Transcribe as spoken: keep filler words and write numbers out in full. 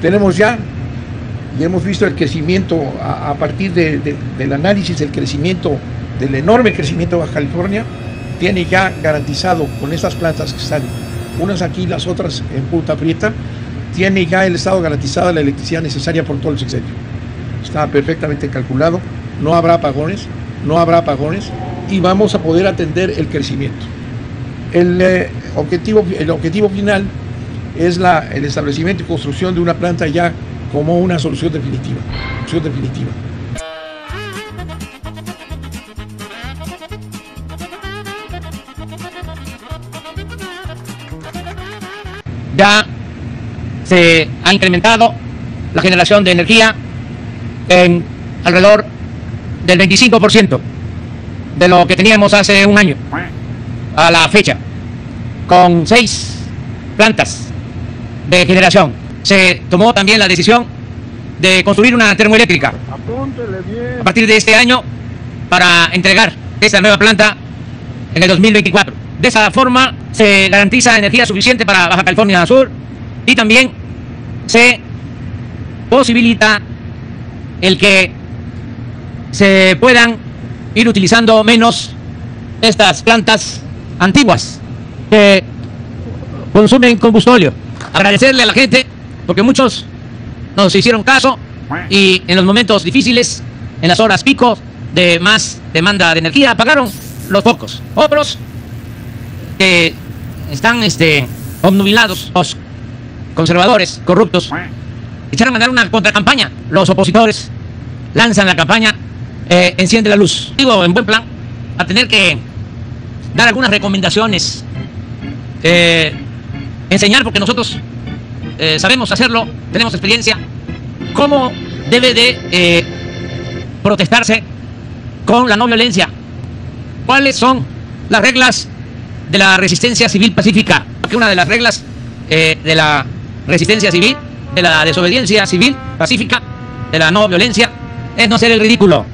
Tenemos ya, y hemos visto el crecimiento a, a partir de, de, del análisis del crecimiento, del enorme crecimiento de Baja California, tiene ya garantizado con estas plantas que están, unas aquí, las otras en Punta Prieta, tiene ya el Estado garantizada la electricidad necesaria por todo el sexenio. Está perfectamente calculado, no habrá apagones, no habrá apagones y vamos a poder atender el crecimiento. El, eh, objetivo, el objetivo final es la, el establecimiento y construcción de una planta ya como una solución definitiva. Solución definitiva. Ya se ha incrementado la generación de energía en alrededor del veinticinco por ciento de lo que teníamos hace un año a la fecha, con seis plantas de generación. Se tomó también la decisión de construir una termoeléctrica a partir de este año para entregar esta nueva planta en el dos mil veinticuatro. De esa forma se garantiza energía suficiente para Baja California Sur y también se posibilita el que se puedan ir utilizando menos estas plantas antiguas que consumen combustible. Agradecerle a la gente porque muchos nos hicieron caso y en los momentos difíciles, en las horas pico de más demanda de energía, pagaron los pocos. Otros que están este, obnubilados, los conservadores, corruptos, echaron a dar una contracampaña. Los opositores lanzan la campaña, eh, enciende la luz. Digo, en buen plan, a tener que dar algunas recomendaciones, eh, enseñar, porque nosotros eh, sabemos hacerlo, tenemos experiencia, cómo debe de eh, protestarse con la no violencia. ¿Cuáles son las reglas de la resistencia civil pacífica? Porque una de las reglas eh, de la resistencia civil, de la desobediencia civil pacífica, de la no violencia, es no hacer el ridículo.